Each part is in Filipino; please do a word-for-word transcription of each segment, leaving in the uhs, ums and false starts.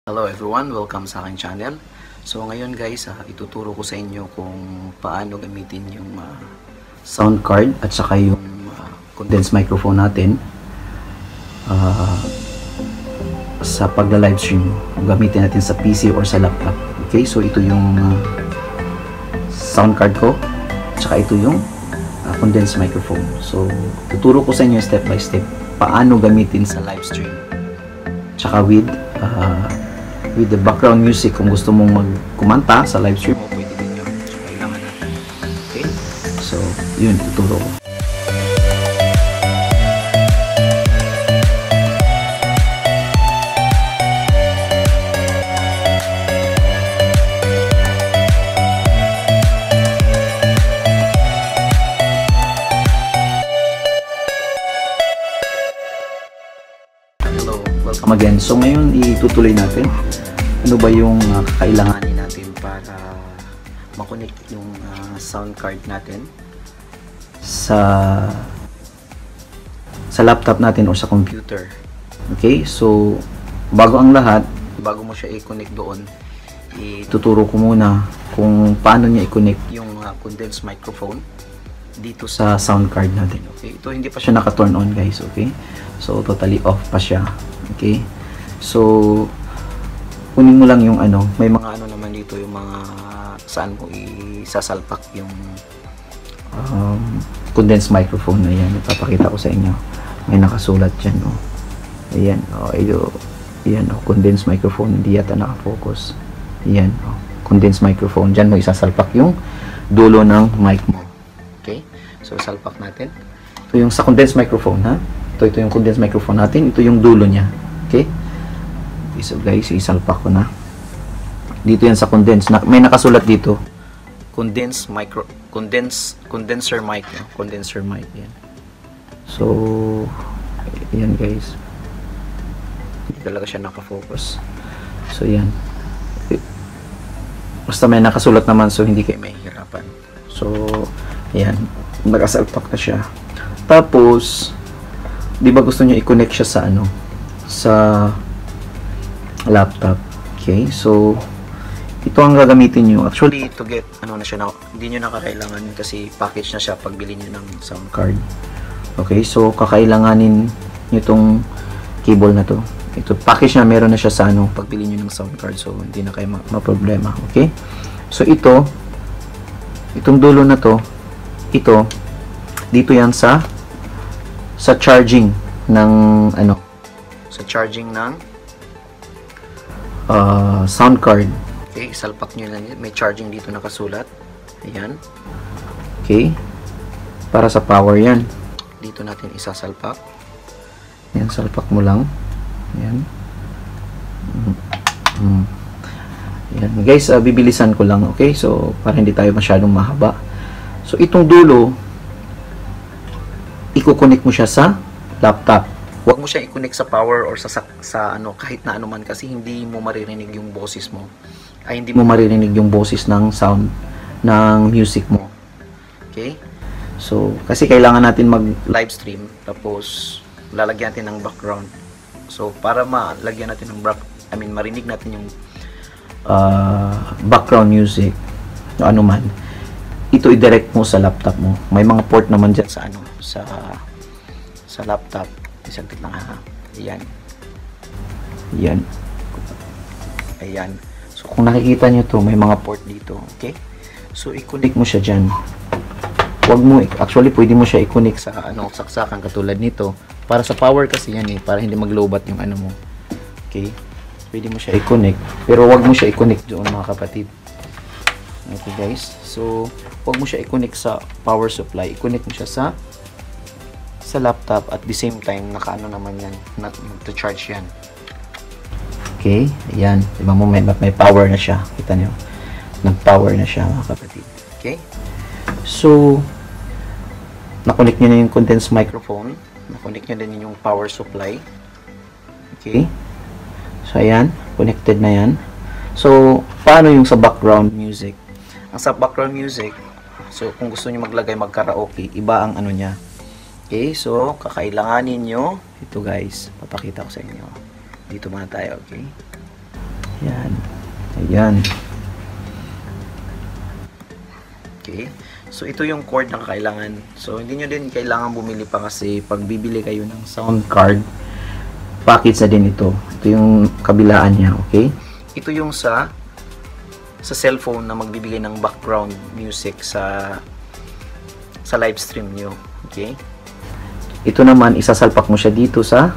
Hello everyone, welcome sa aking channel. So ngayon guys, uh, ituturo ko sa inyo kung paano gamitin yung uh, sound card at saka yung uh, condensed microphone natin uh, sa pagla-livestream. Gamitin natin sa P C or sa laptop. Okay, so ito yung uh, sound card ko at saka ito yung uh, condensed microphone. So tuturo ko sa inyo step by step paano gamitin sa livestream. Tsaka with uh, with the background music kung gusto mong magkumanta sa live stream mo, pwede din yun. So, kailangan natin. Okay? So, yun, tuturo ko. Hello, welcome again. So, ngayon, itutuloy natin ano ba yung uh, kailanganin natin para makonect yung uh, sound card natin sa sa laptop natin o sa computer. Okay, so bago ang lahat, bago mo siya i-connect doon, ituturo ko muna kung paano niya i-connect yung uh, condensed microphone dito sa sound card natin. Okay, ito hindi pa siya naka-turn on guys. Okay, so totally off pa siya. Okay, so kunin mo lang yung ano, may mga ano naman dito, yung mga saan mo isasalpak yung um, condensed microphone na yan. Ipapakita ko sa inyo. May nakasulat dyan, oh. Ayan, oh, ito, ayan, oh, condensed microphone, hindi yata nakafocus. Ayan, oh, condensed microphone. Dyan mo isasalpak yung dulo ng mic mo. Okay? So, salpak natin. Ito yung sa condensed microphone, ha? Ito, ito yung condensed microphone natin. Ito yung dulo niya. Okay? So guys, isalpak ko na. Dito yan sa condense. Na, may nakasulat dito. Condense micro condense condenser mic, no? Condenser mic yan. So yan guys. Hindi talaga siya naka-focus. So yan. Basta may nakasulat naman, so hindi kayo mahihirapan. So yan, nakasalpak na siya. Tapos, di ba gusto niyo i-connect siya sa ano? Sa laptop. Okay, so ito ang gagamitin nyo. Actually, to get ano na siya, na, hindi nyo nakakailangan kasi package na siya pag bili nyo ng sound card. Okay, so kakailanganin nyo itong cable na to. Ito, package na, meron na siya sa ano, pag bili nyo ng sound card. So, hindi na kayo ma-problema. Ma okay, so ito, itong dulo na to, ito, dito yan sa sa charging ng ano, sa charging ng Uh, sound card. Okay, salpak nyo lang. May charging dito nakasulat. Ayan. Okay. Para sa power yan. Dito natin isasalpak. Ayan, salpak mo lang. Ayan. Mm. Mm. Ayan. Guys, uh, bibilisan ko lang. Okay, so para hindi tayo masyadong mahaba. So, itong dulo, i-connect mo siya sa laptop. Huwag mo siya i-connect sa power or sa, sa, sa ano, kahit na ano man, kasi hindi mo maririnig yung boses mo. Ay, hindi mo maririnig yung boses ng sound ng music mo. Okay? So, kasi kailangan natin mag-live stream, tapos lalagyan natin ng background. So, para malagyan natin ng back, I mean, marinig natin yung uh, background music, o ano man, ito i-direct mo sa laptop mo. May mga port naman dyan sa ano, sa sa laptop. Isang tit lang ha. Ayan. Ayan. Ayan. So, kung nakikita nyo to, may mga port dito. Okay? So, i-connect mo siya dyan. Huwag mo, actually, pwede mo siya i-connect sa, ano, saksakan katulad nito. Para sa power kasi yan eh. Para hindi mag-lowbat yung ano mo. Okay? Pwede mo siya i-connect. Pero huwag mo siya i-connect doon, mga kapatid. Okay, guys? So, huwag mo siya i-connect sa power supply. I-connect mo siya sa sa laptop at the same time nakaano naman yan, nag-charge yan. Okay, ayan, diba mo may, may power na siya, kita nyo, nag-power na siya mga kapatid. Okay, so na-connect nyo na yung condensed microphone, na-connect nyo din yung power supply. Okay, so ayan, connected na yan. So paano yung sa background music? Ang sa background music, so kung gusto nyo maglagay mag-karaoke, iba ang ano nya. Okay, so kakailanganin nyo ito guys, papakita ko sa inyo. Dito muna tayo, okay? Ayan. Okay. So, ito yung cord na kailangan. So, hindi nyo din kailangan bumili pa kasi pag bibili kayo ng sound card, package na din ito. Ito yung kabilaan niya. Okay. Ito yung sa sa cellphone na magbibigay ng background music sa sa live stream nyo. Okay. Ito naman, isasalpak mo siya dito sa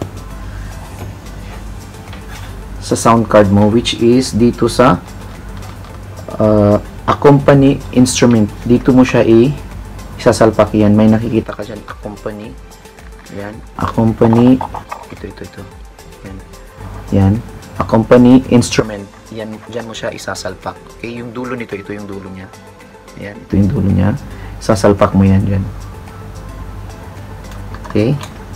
sa sound card mo, which is dito sa uh, accompany instrument. Dito mo siya i isasalpak yan. May nakikita ka dyan, accompany. Yan, accompany. Ito, ito, ito. Yan. Yan. Accompany instrument. Yan, dyan mo siya isasalpak. Okay, yung dulo nito, ito yung dulo niya. Yan, ito yung dulo niya. Isasalpak mo yan dyan. Okay.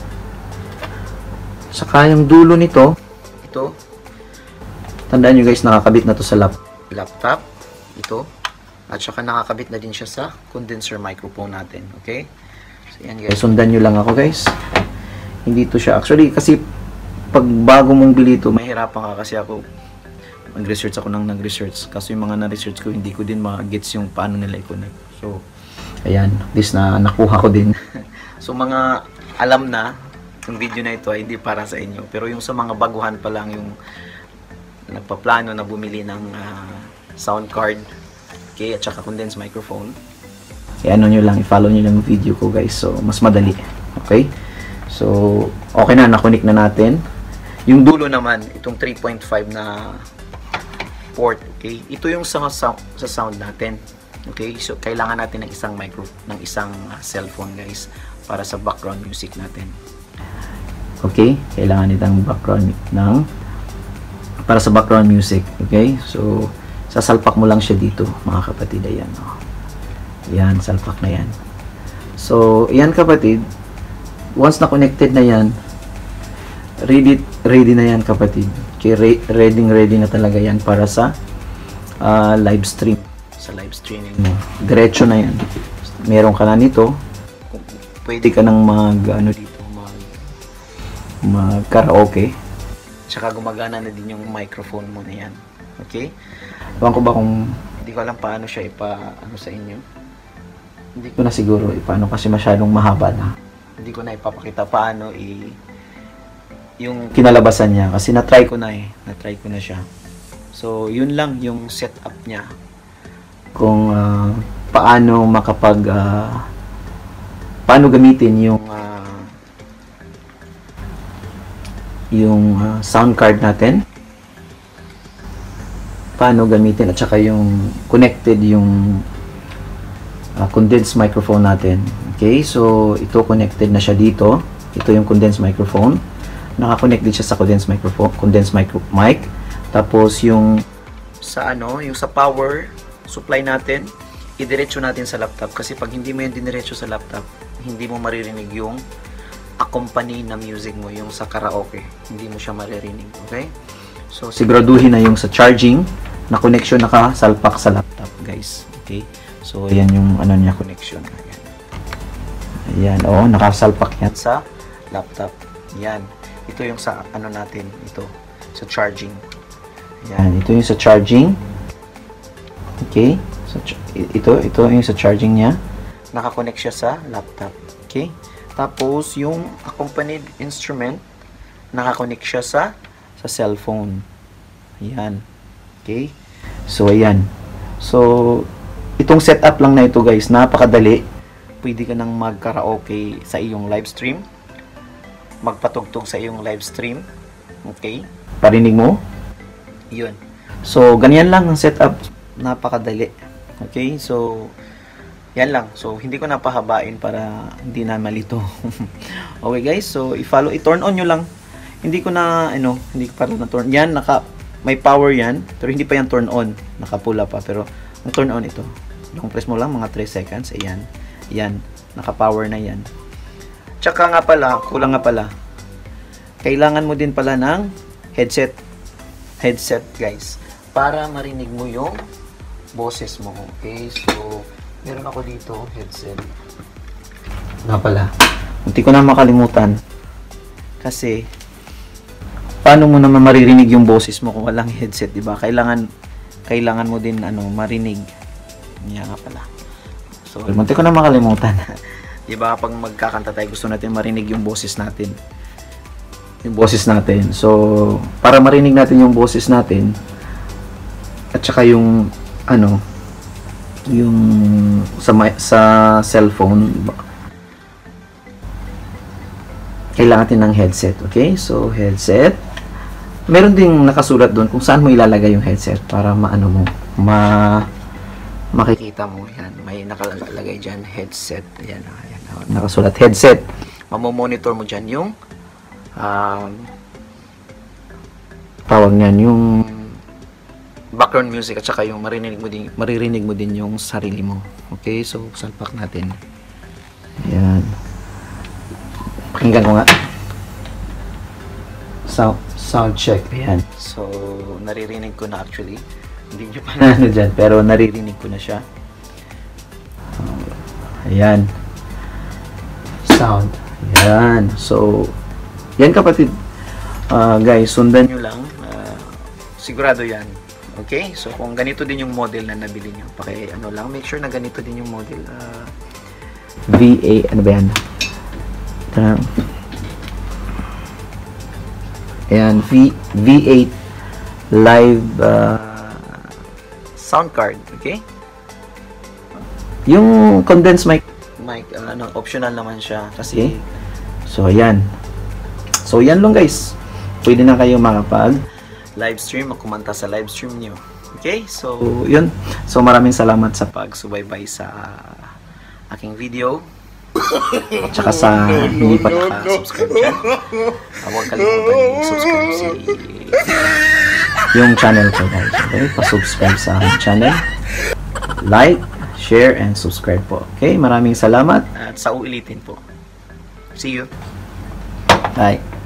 Saka yung dulo nito, ito, tandaan nyo guys, nakakabit na to sa lap laptop. Ito. At saka nakakabit na din siya sa condenser microphone natin. Okay. So, yan guys. Sundan nyo lang ako guys. Hindi to siya. Actually, kasi pag bago mong bili ito, mahirapan ka kasi ako. Nag-research ako nang nag-research. Kasi yung mga na-research ko, hindi ko din ma-gets yung paano nila i-connect. So, ayan. This na nakuha ko din. So, mga alam na, yung video na ito ay hindi para sa inyo. Pero yung sa mga baguhan pa lang, yung nagpaplano na bumili ng uh, sound card, okay, at saka condensed microphone, eh, ano nyo lang, i-follow nyo lang yung video ko guys. So, mas madali. Okay? So, okay na, nakunik na natin. Yung dulo naman, itong three point five na port, okay? Ito yung sa, sa, sa sound natin. Okay? So, kailangan natin ng isang micro, ng isang uh, cellphone guys, para sa background music natin. Okay? Kailangan itang background ng para sa background music. Okay? So, sasalpak mo lang siya dito, mga kapatid. Ayan. Oh. Ayan, salpak na yan. So, ayan kapatid. Once na connected na yan, ready, ready na yan kapatid. Okay, re ready, ready na talaga yan para sa uh, live stream. Sa live streaming mo. Diretso na yan. Meron ka na nito. Pwede ka nang mag ano dito, mag mag karaoke. Tsaka gumagana na din yung microphone mo na yan. Okay? Ewan ko ba kung hindi ko alam paano siya ipa ano sa inyo. Hindi ko na siguro eh, paano kasi masyadong mahaba na. Hindi ko na ipapakita paano i yung kinalabasan niya kasi na-try ko na eh. Na-try ko na siya. So, yun lang yung setup niya. Kung uh, paano makapag uh, paano gamitin yung uh, yung uh, sound card natin, paano gamitin at saka yung connected yung uh, condensed microphone natin. Okay, so ito connected na siya dito. Ito yung condensed microphone, naka-connect din siya sa condensed microphone, condensed micro mic. Tapos yung sa ano, yung sa power supply natin, idiretso natin sa laptop kasi pag hindi mo yan diniretso sa laptop, hindi mo maririnig yung accompany na music mo, yung sa karaoke. Hindi mo siya maririnig. Okay? So, siguraduhin na yung sa charging na connection nakasalpak sa laptop, guys. Okay? So, ayan yung ano niya, connection. Ayan. Ayan. Oo, nakasalpak yan sa laptop. Ayan. Ito yung sa ano natin. Ito. Sa charging. Ayan. Ito yung sa charging. Okay? So, ito, ito yung sa charging niya. Nakakonect siya sa laptop. Okay? Tapos, yung accompanied instrument, nakakonect siya sa sa cellphone. Ayan. Okay? So, ayan. So, itong setup lang na ito, guys, napakadali. Pwede ka nang mag-karaoke sa iyong live stream. Magpatugtog sa iyong live stream. Okay? Parinig mo? Yun. So, ganyan lang ang setup. Napakadali. Okay? So, yan lang. So, hindi ko napahabain para hindi na malito. Okay, guys. So, i-follow. I-turn on nyo lang. Hindi ko na, ano, hindi ko para na-turn. Yan, naka, may power yan. Pero hindi pa yan turn on. Nakapula pa. Pero, ang turn on ito. Long press mo lang, mga three seconds. Ayan. Yan. Naka-power na yan. Tsaka nga pala, kulang nga pala. Kailangan mo din pala ng headset. Headset, guys. Para marinig mo yung boses mo. Okay? So, meron ako dito, headset. Nga pala. Hindi ko na makalimutan. Kasi, paano mo naman maririnig yung boses mo kung walang headset, di ba? Kailangan, kailangan mo din, ano, marinig. Yan nga pala. So, munti ko na makalimutan. Di ba, pag magkakanta tayo, gusto natin marinig yung boses natin. Yung boses natin. So, para marinig natin yung boses natin, at saka yung, ano, yung sa, sa cellphone, kailangan natin ng headset. Okay? So, headset. Meron ding nakasulat doon kung saan mo ilalagay yung headset para maano mo, ma makikita mo. Yan, may nakalagay dyan, headset. Ayan, ayan, nakasulat, headset. Mamomonitor mo dyan yung um, tawag niyan, yung background music at saka yung maririnig mo din, maririnig mo din yung sarili mo. Okay, so salpak natin. Ayan. Pakinggan ko nga. Sound, sound check. Ayan. So, naririnig ko na actually. Hindi nyo pa na ano dyan, pero naririnig ko na siya. Ayan. Sound. Ayan. So, yan kapatid. Uh, guys, sundan nyo lang. Uh, sigurado yan. Okay? So, kung ganito din yung model na nabili nyo, paki, ano lang, make sure na ganito din yung model. Uh, V A, ano ba yan? Ito na. Ayan, V, V eight live uh, sound card, okay? Yung condensed mic, mic uh, ano, optional naman siya kasi. Okay. So ayan. So yan lang guys. Pwede na kayo makapag live stream, magkumanta sa live stream niyo. Okay? So yun. So maraming salamat sa pagsubaybay sa aking video. At saka sa hindi pa naka-subscribe dyan. Uh, huwag kalimutan i-subscribe si yung channel ko guys. Okay? Pa-subscribe sa aking channel. Like, share, and subscribe po. Okay? Maraming salamat. At sa uulitin po. See you. Bye.